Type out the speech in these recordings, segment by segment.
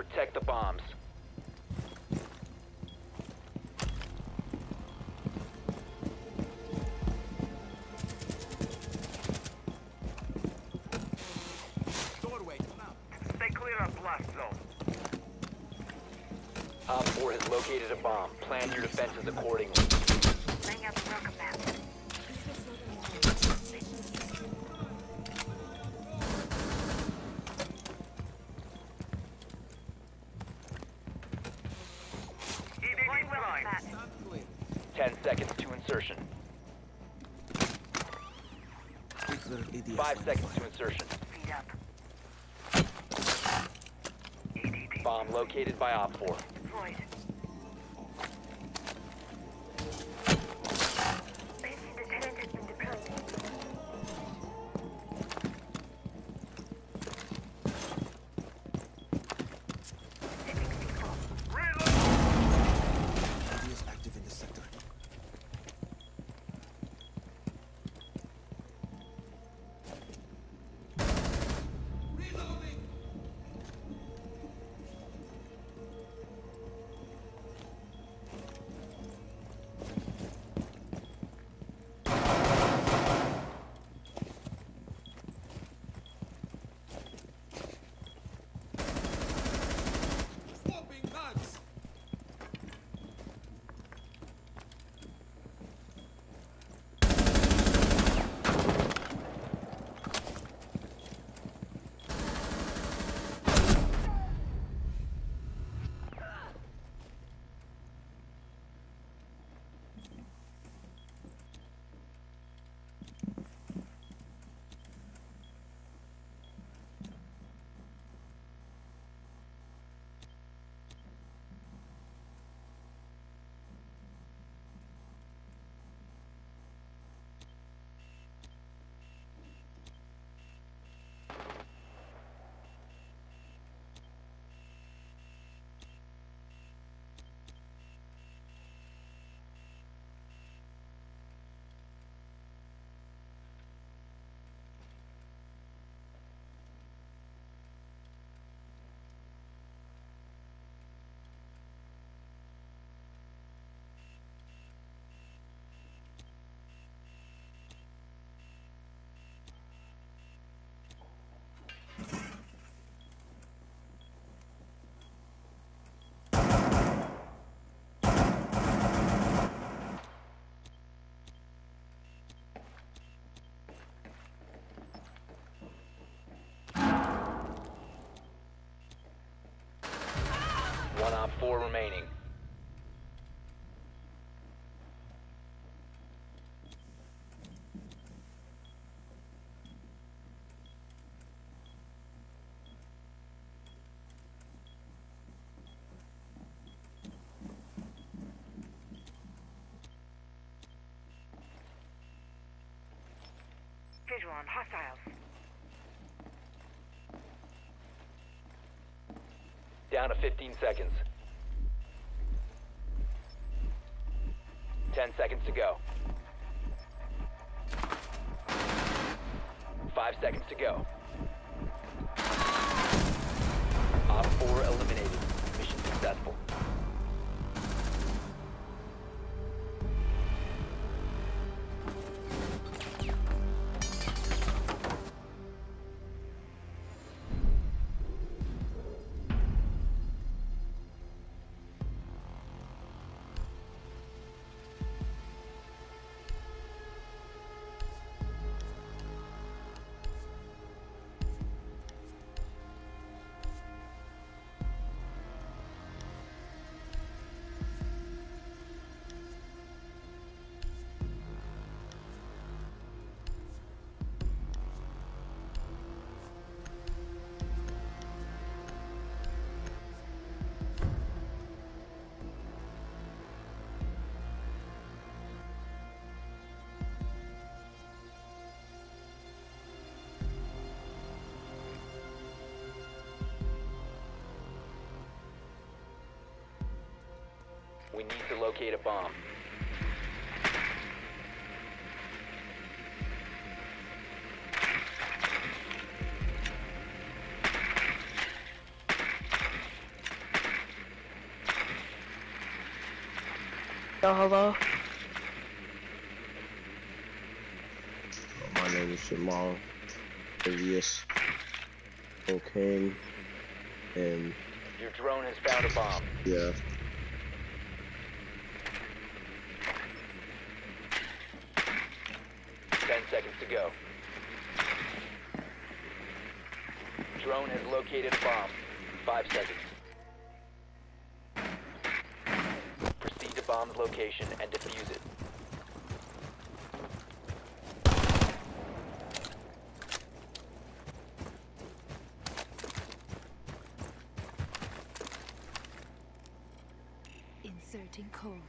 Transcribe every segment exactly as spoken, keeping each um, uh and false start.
protect the bombs. Doorway, come out. Stay clear of blast zone. Op four has located a bomb. Plan your defenses accordingly. Laying out the welcome map. Ten seconds to insertion. Five seconds to insertion. Feed up. Bomb located by Op four. Deployed. Basic deterrent has been deployed. Setting sequel. Is active in the sector. One Op four remaining. Visual on hostiles. Down to fifteen seconds. Ten seconds to go. Five seconds to go. Op four eliminated. Mission successful. We need to locate a bomb. Yo, hello? My name is Jamal. Alias Cocaine. And Your drone has found a bomb. yeah. Ten seconds to go. Drone has located a bomb. Five seconds. Proceed to bomb's location and defuse it. Inserting code.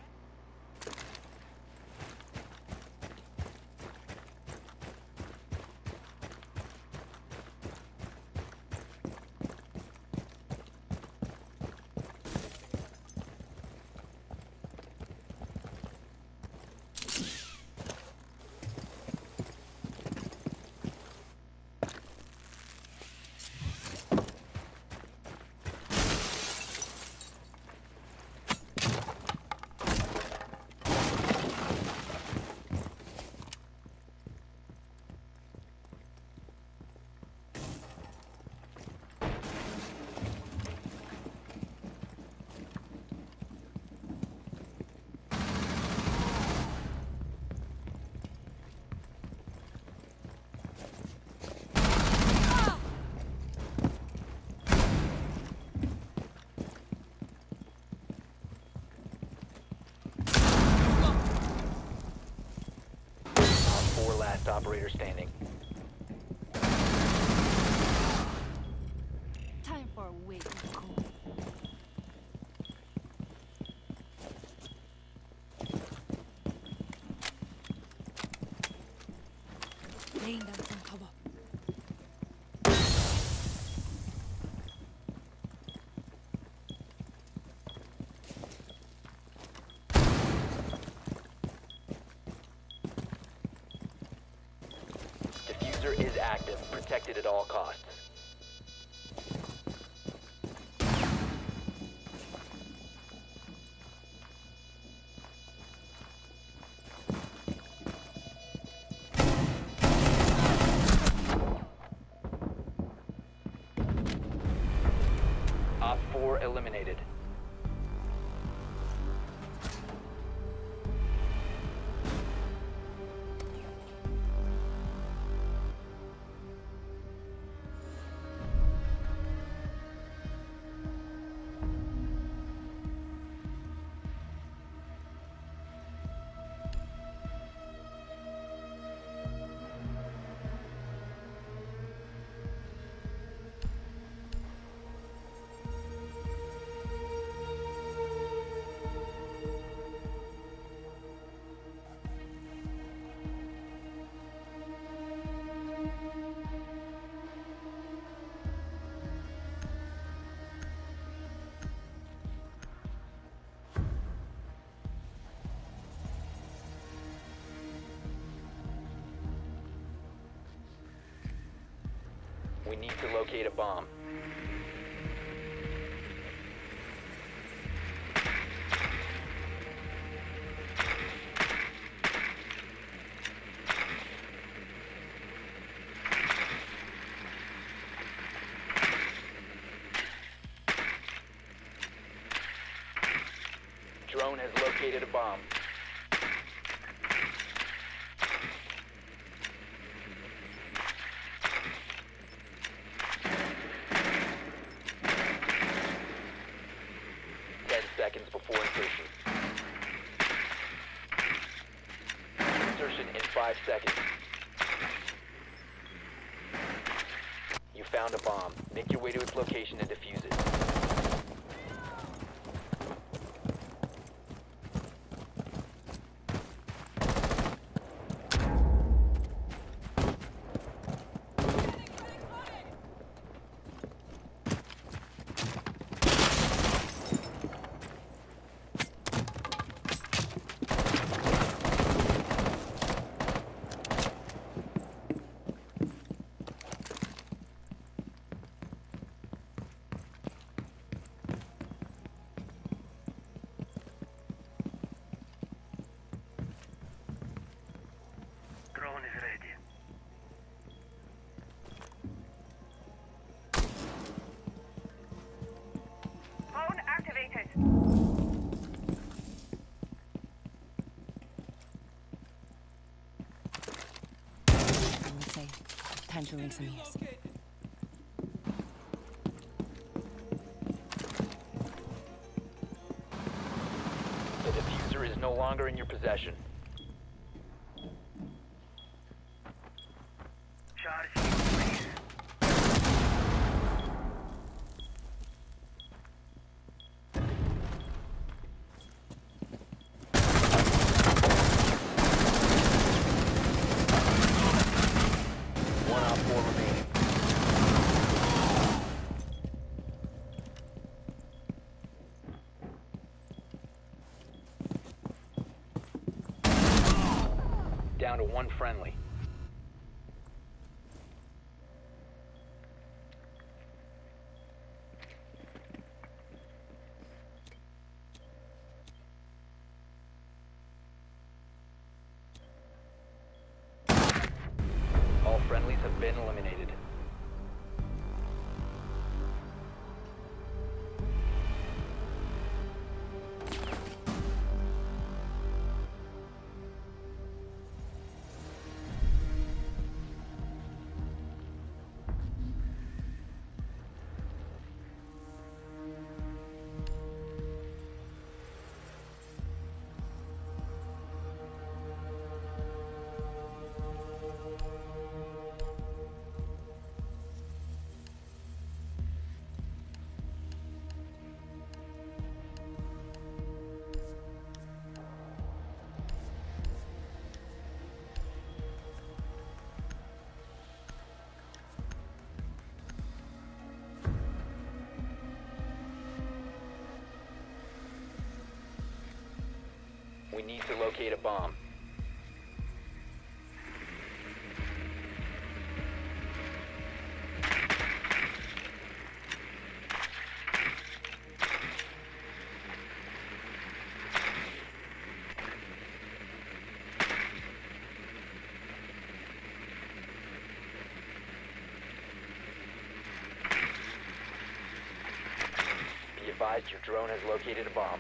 Four last operator standing. Time for a wake up call. Laying down some cover. Diffuser is active, protected at all costs. Op four eliminated. We need to locate a bomb. Drone has located a bomb. Ten seconds before insertion. Insertion in five seconds. You found a bomb. Make your way to its location and defuse it. during some years. The diffuser is no longer in your possession. Charge, please. One op four remaining. Down to one friendly. All friendlies have been eliminated. We need to locate a bomb. Be advised your drone has located a bomb.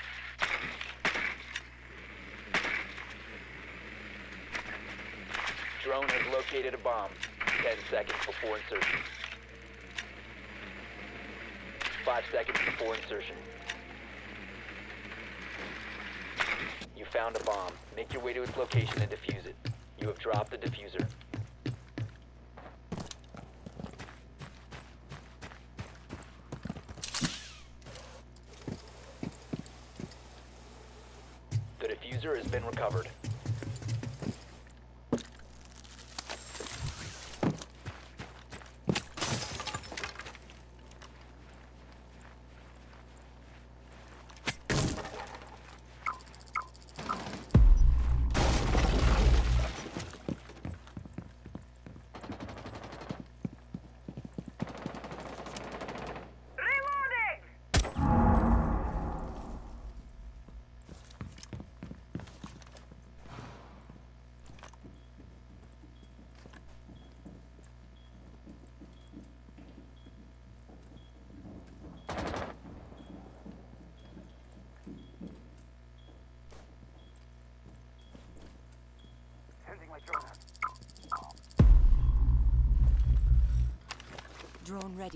Drone has located a bomb. Ten seconds before insertion. Five seconds before insertion. You found a bomb. Make your way to its location and defuse it. You have dropped the diffuser. The diffuser has been recovered. Drone ready.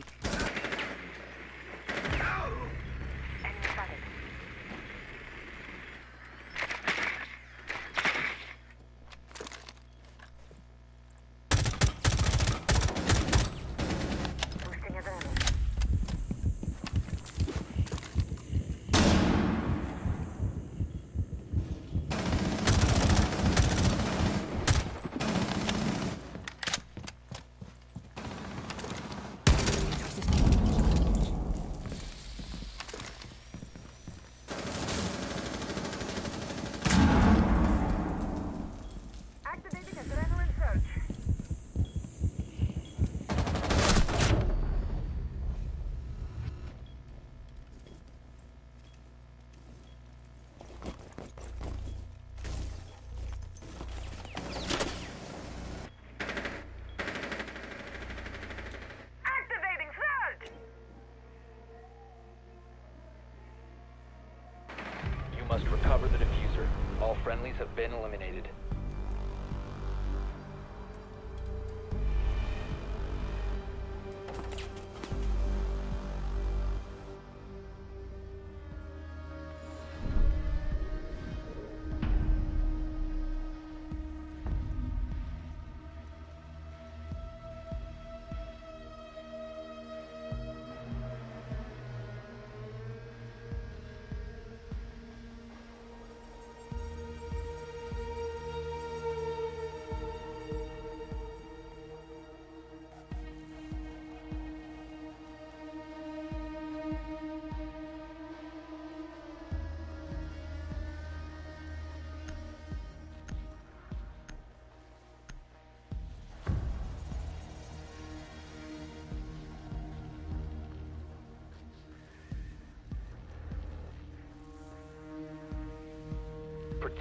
Must recover the diffuser. All friendlies have been eliminated.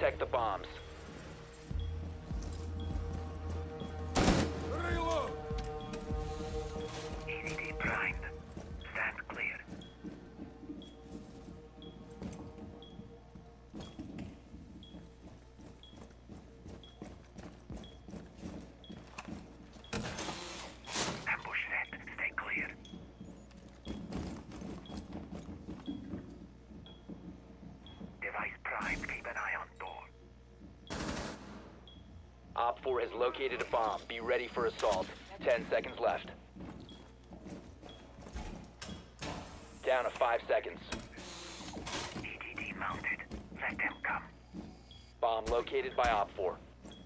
Protect the bombs. E D D primed. Stand clear. Ambush set. Stay clear. Device primed. Keep an eye on door. Op four has located a bomb. Be ready for assault. Ten seconds left. Down to five seconds. E D D mounted. Let them come. Bomb located by Op four.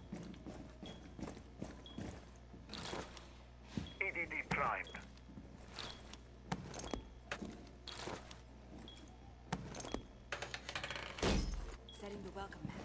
E D D primed. Setting the welcome mat.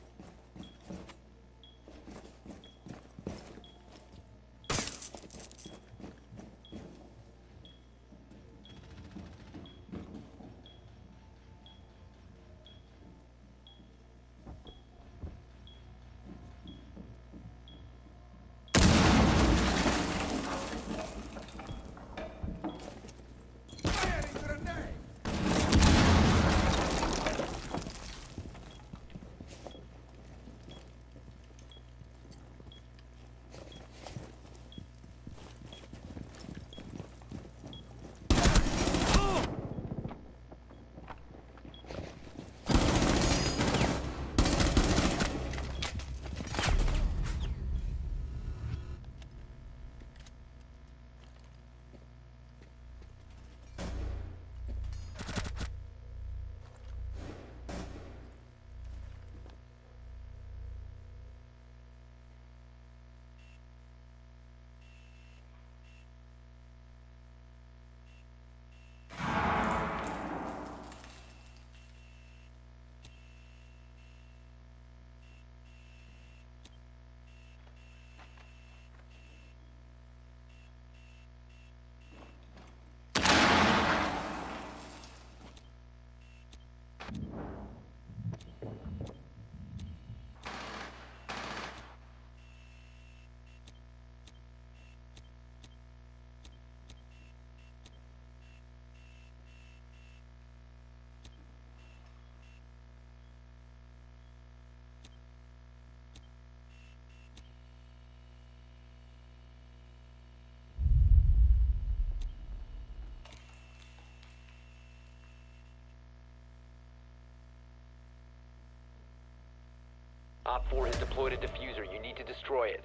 Op four has deployed a diffuser. You need to destroy it.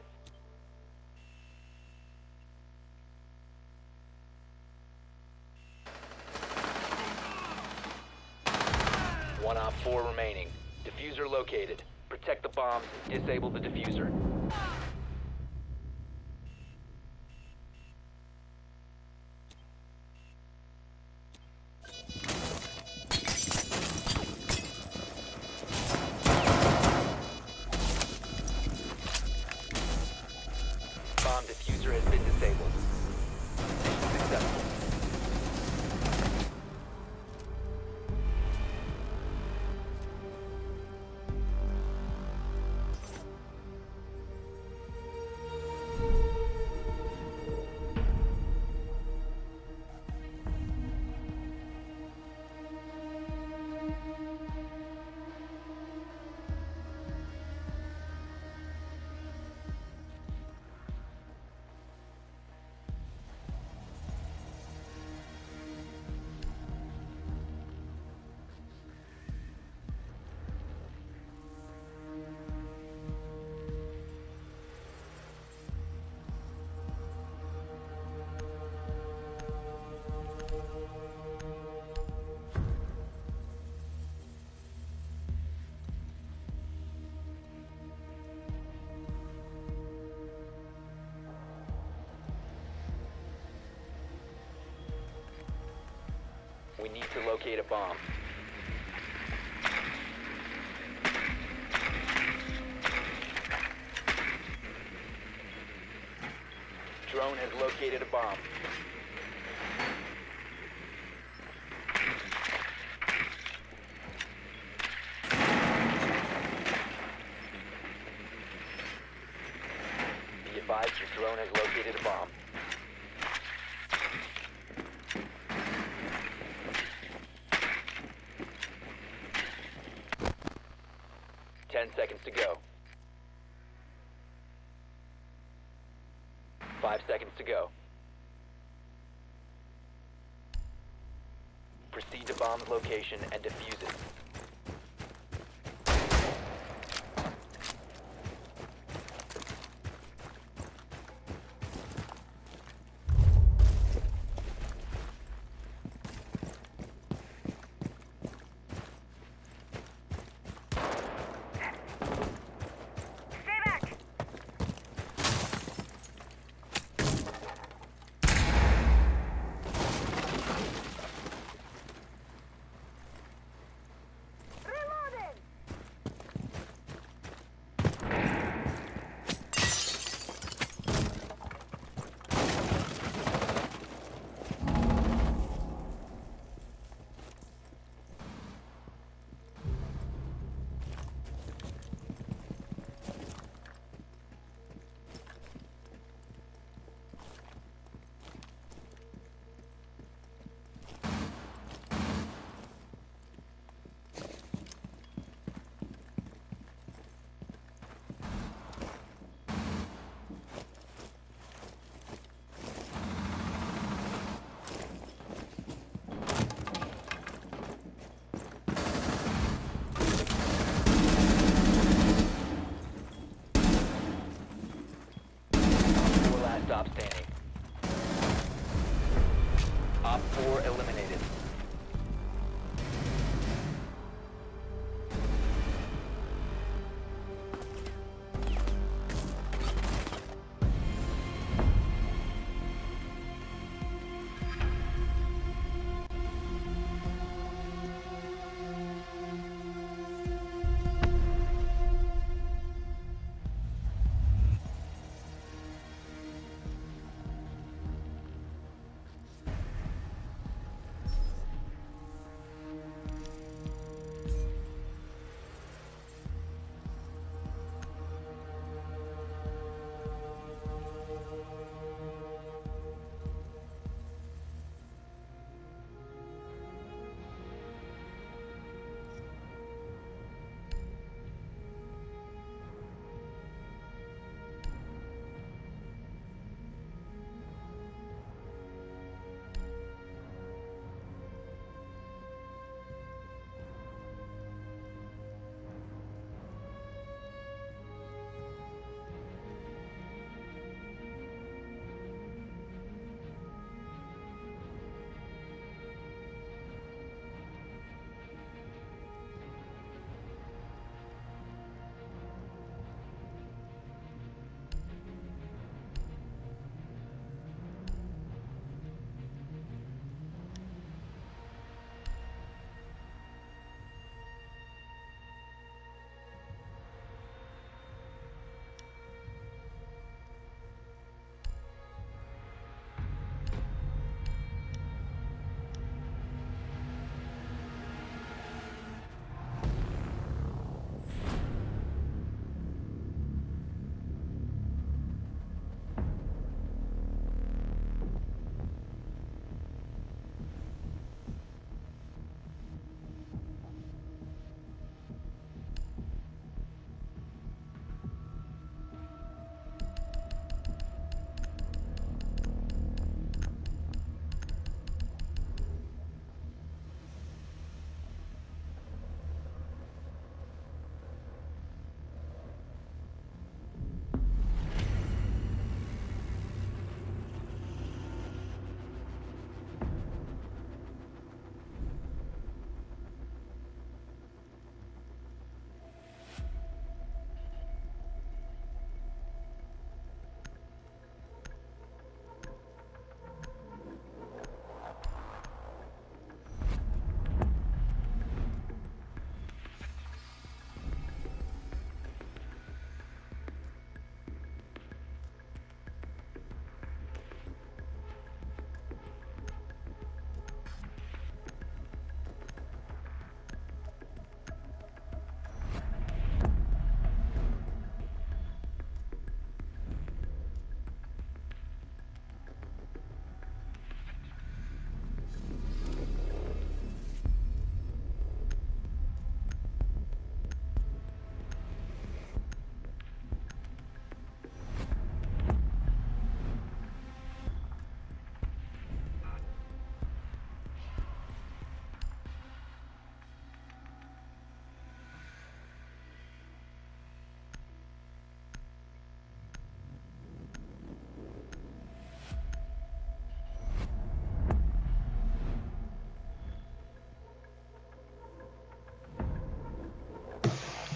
One Op four remaining. Diffuser located. Protect the bombs and disable the diffuser. Bomb diffuser has been disabled. Mission successful. We need to locate a bomb. Drone has located a bomb. located a bomb. Ten seconds to go. Five seconds to go. Proceed to bomb's location and defuse it. Stay back! Reloading! Four last stop standing. Op four eliminated.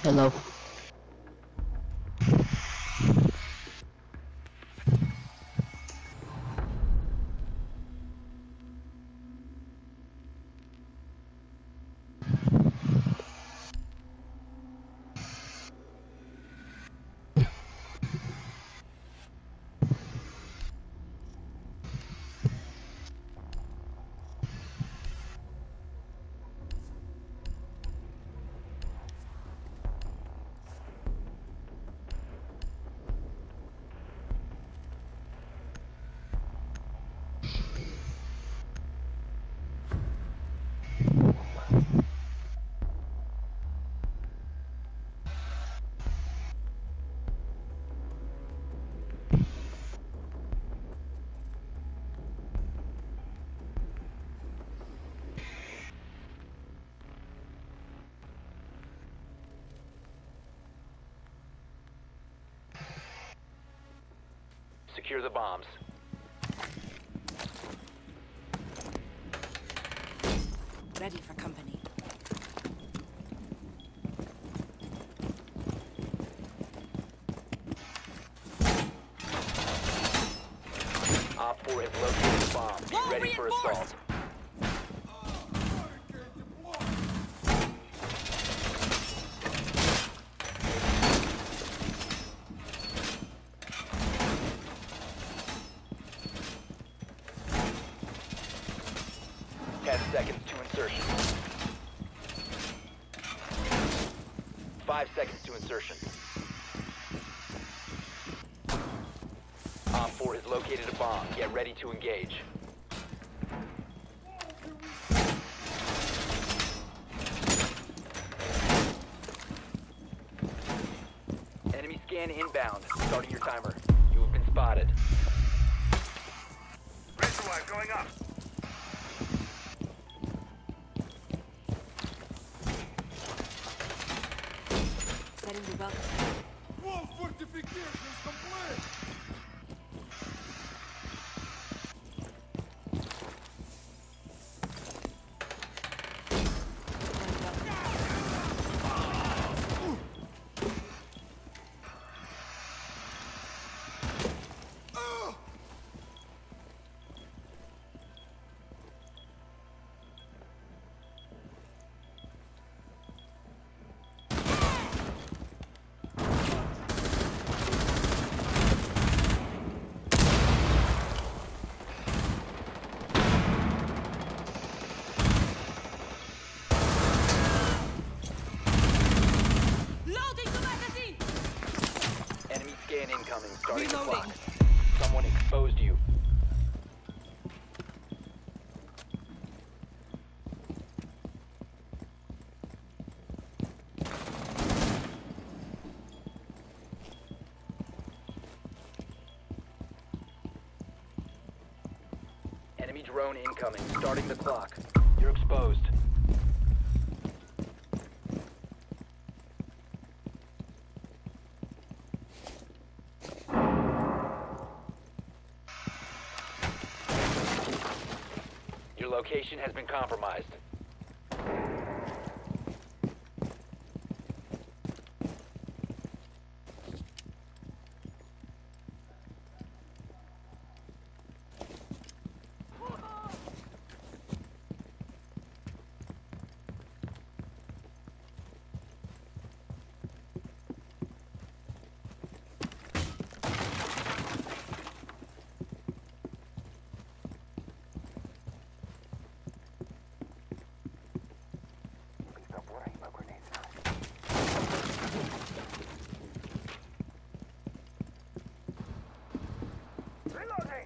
Hello. Secure the bombs. Ready for company. Op four has located the bomb. Be Wall ready for reinforced. assault. Ten seconds to insertion. Five seconds to insertion. Op four has located a bomb. Get ready to engage. Enemy scan inbound. Starting your timer. You have been spotted. Reservoir going up. Setting the welcome. Wall fortifications complete! Loading the magazine! Enemy scan incoming. Starting the Reloading. clock. Someone exposed you. Enemy drone incoming. Starting the clock. You're exposed. Your location has been compromised. Reloading.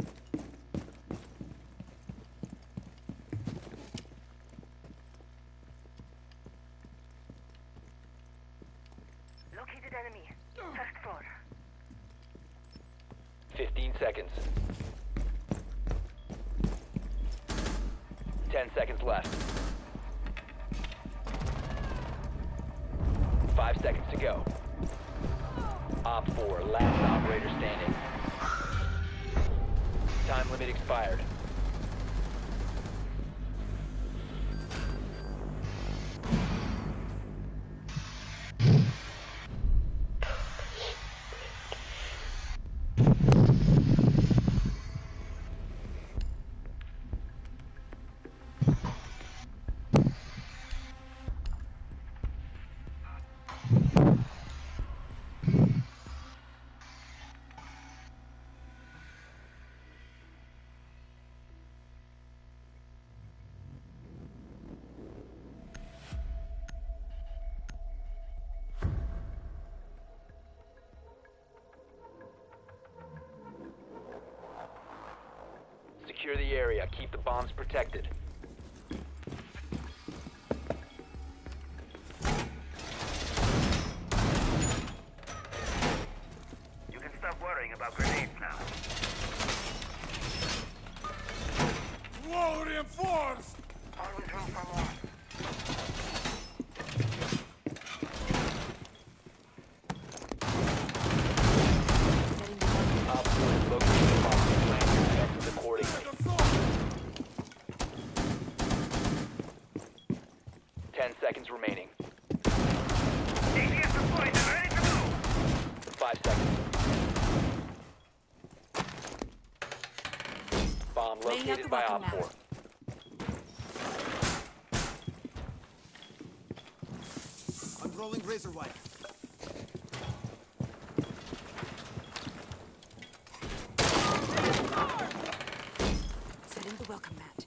Located enemy. First floor. Fifteen seconds. Ten seconds left. Five seconds to go. Op four, last operator standing. Time limit expired. Secure the area. Keep the bombs protected. You can stop worrying about grenades now. Wall reinforced! Always room for more. Setting the welcome. Op four is located the bomb. Plan your defenses accordingly. Ten seconds remaining. A D S deployed and ready to move. Five seconds. Bomb Laying out located the by welcome Op mat. four. Unrolling razor wire. Setting the welcome mat.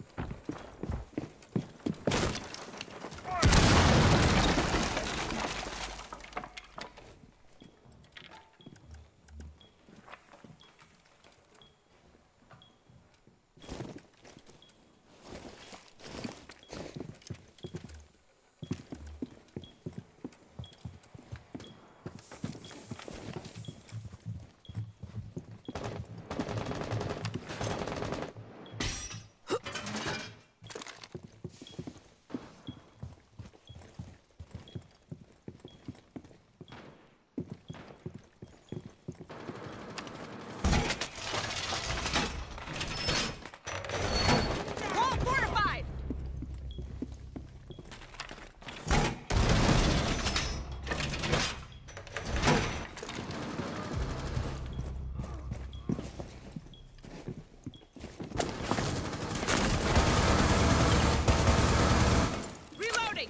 Wall fortified! Reloading!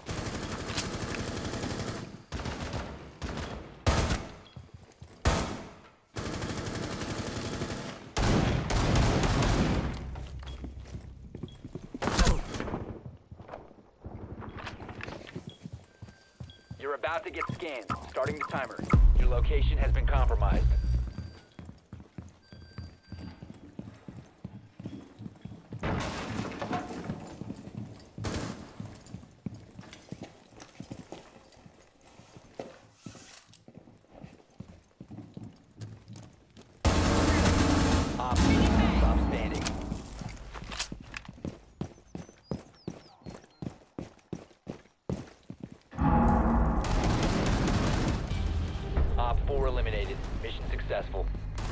You're about to get scanned. Starting the timer. Your location has been compromised. Op four, stop standing. Op four eliminated. Mission successful.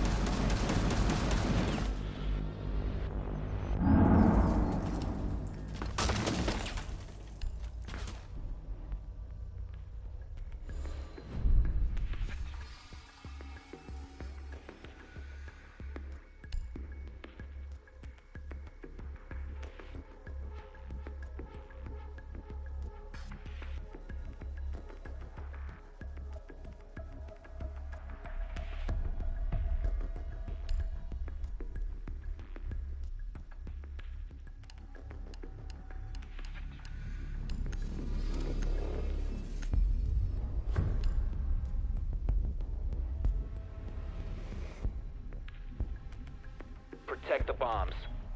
Protect the bombs.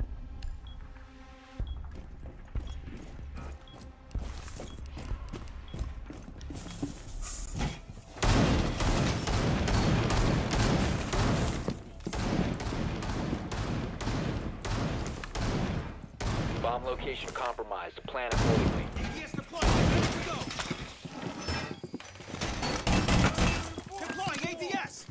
Bomb location compromised. Plan accordingly. A D S deployed and ready to go. Deploying A D S!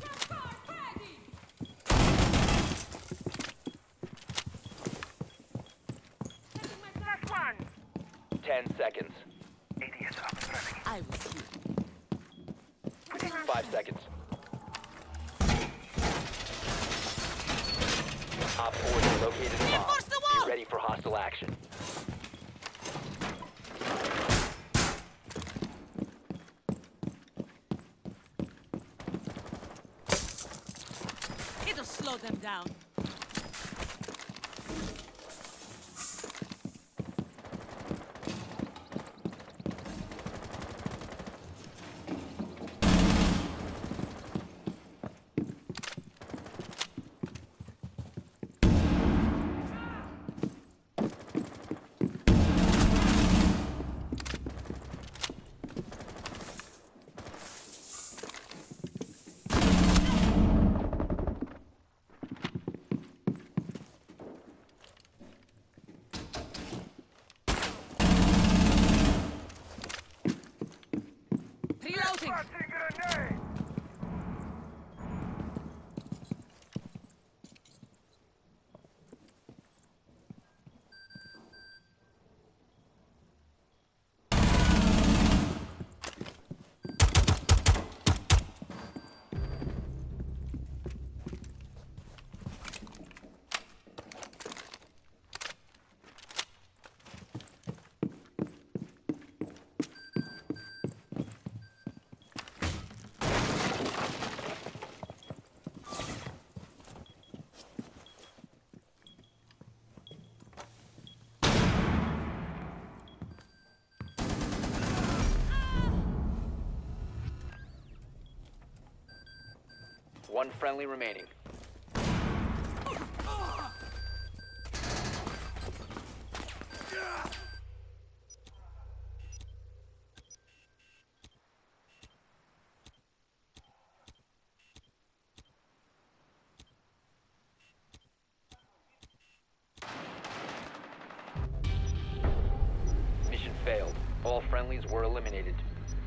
Last one. Ten seconds. A D S up and running. I was here. Five seconds. Op four has located a bomb. Reinforce the wall! Be ready for hostile action. It'll slow them down. Tossing grenade! One friendly remaining. Mission failed. All friendlies were eliminated.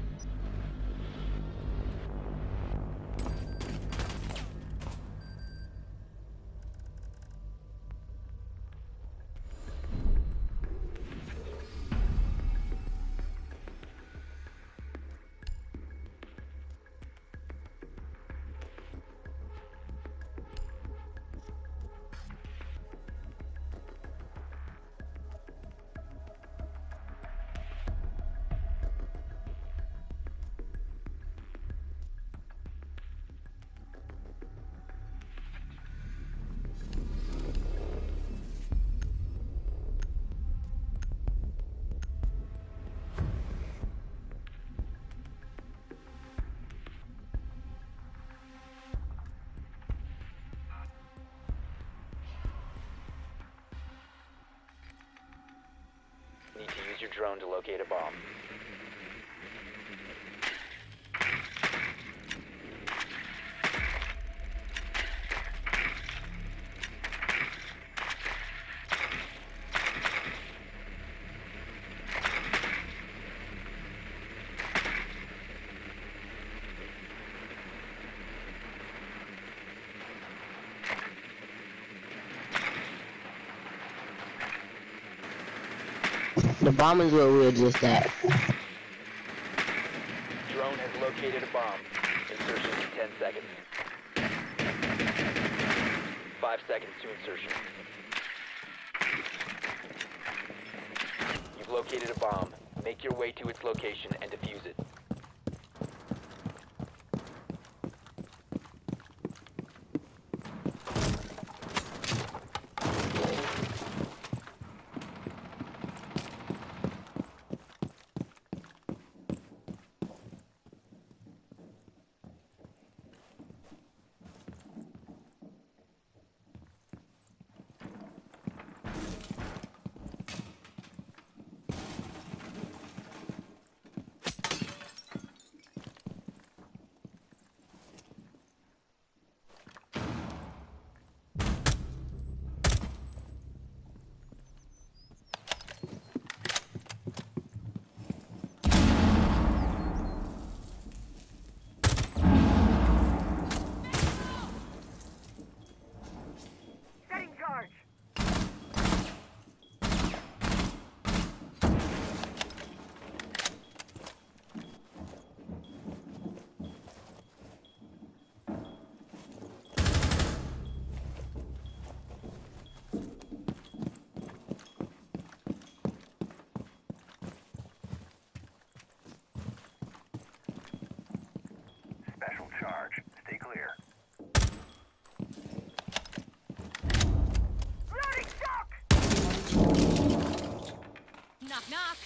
Need to use your drone to locate a bomb. The bomb is where we were just at. Drone has located a bomb. Insertion in ten seconds. Five seconds to insertion. You've located a bomb. Make your way to its location and defuse it. Setting charge. Special charge. Stay clear. Loading shock. Knock, knock.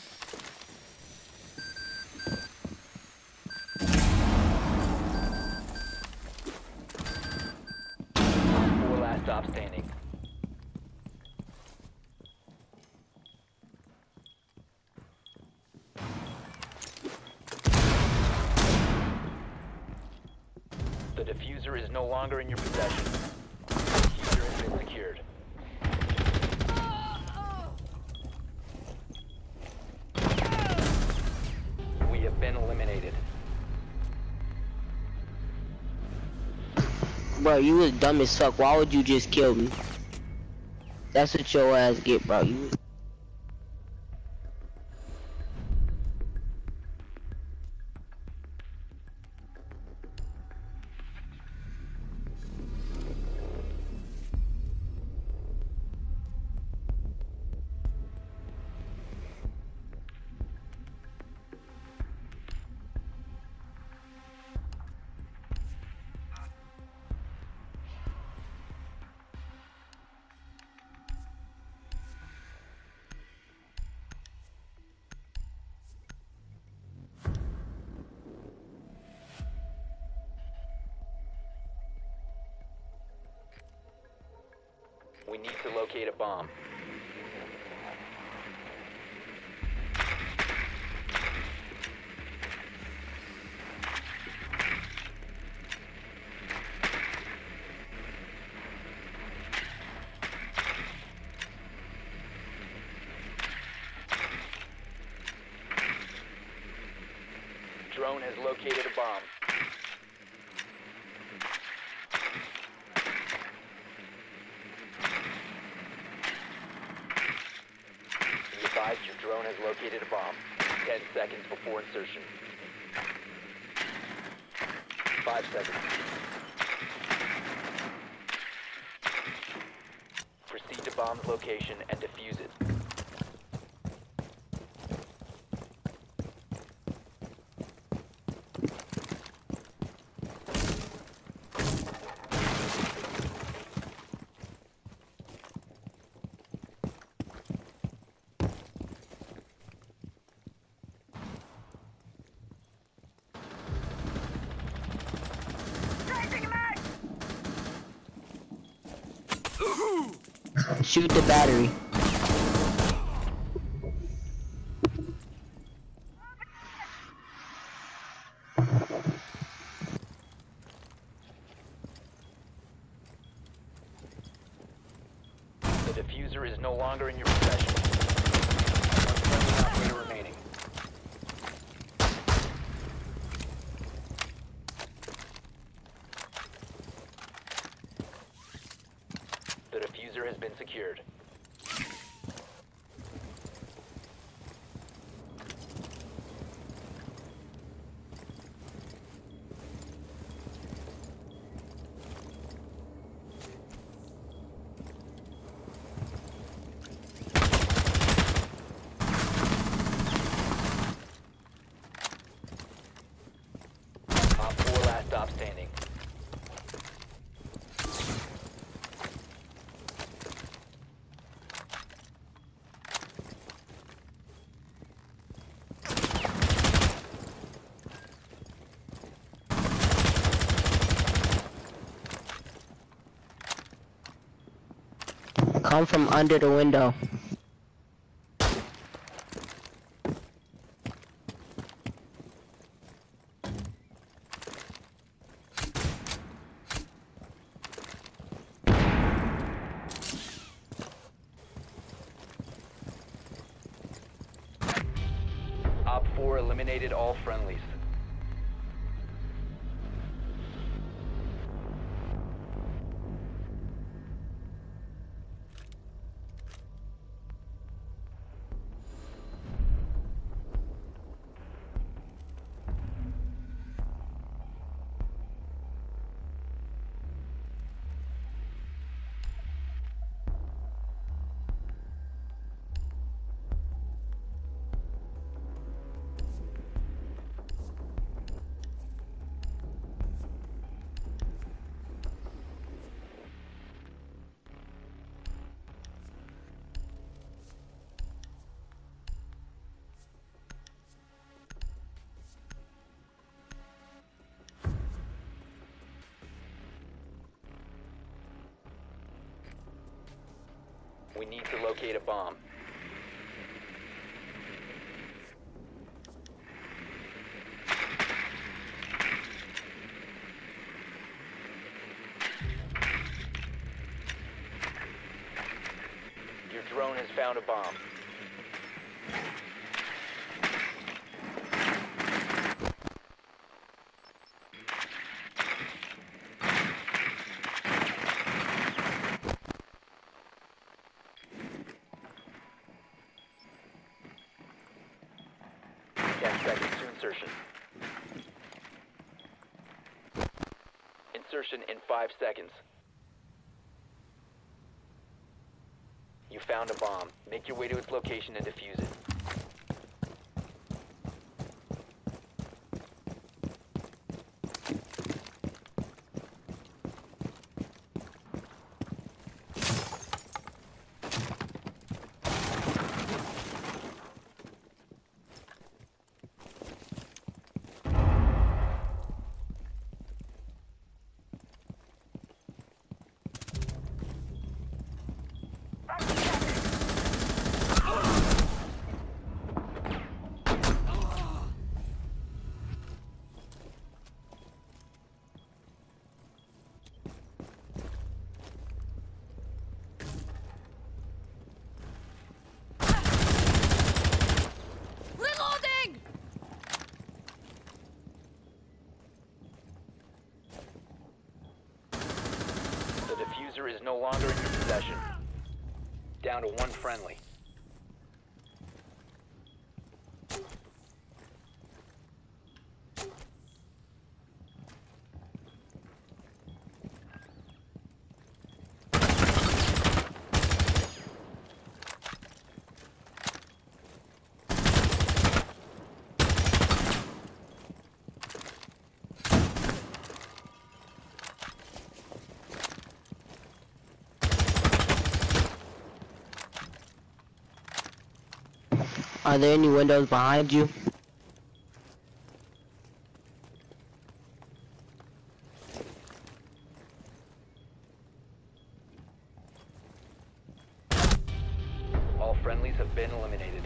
Four last stop standing. The diffuser is no longer in your possession. The diffuser has been secured. We have been eliminated. bro, you was dumb as fuck. Why would you just kill me? That's what your ass get, bro. You We need to locate a bomb. Drone has located a bomb. Be advised, your drone has located a bomb. Ten seconds before insertion. Five seconds. Proceed to bomb's location and defuse it. shoot the battery. The diffuser is no longer in your possession. One friendly operator remaining. The diffuser has been secured. Op four last stop standing. Come from under the window. Op four eliminated all friendlies. We need to locate a bomb. Your drone has found a bomb. seconds to insertion. Insertion in five seconds. You found a bomb. Make your way to its location and defuse it. Reloading! The diffuser is no longer in your possession. Down to one friendly. Are there any windows behind you? All friendlies have been eliminated.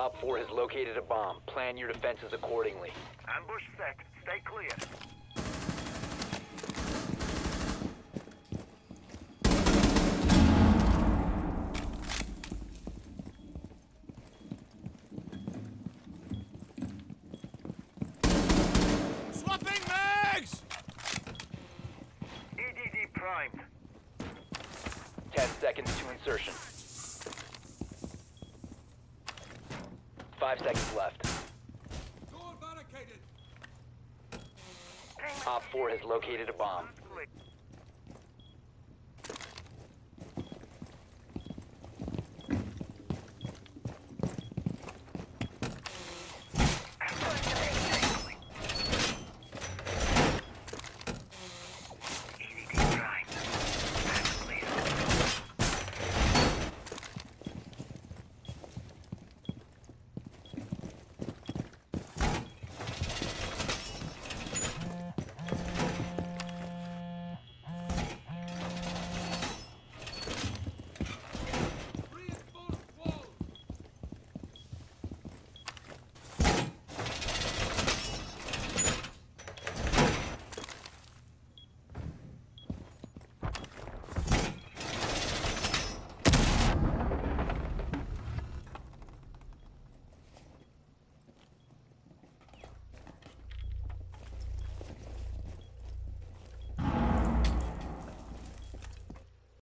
Op four has located a bomb. Plan your defenses accordingly. Ambush set. Stay clear. Swapping mags! E D D primed. Ten seconds to insertion. Five seconds left. Door barricaded. Op four has located a bomb.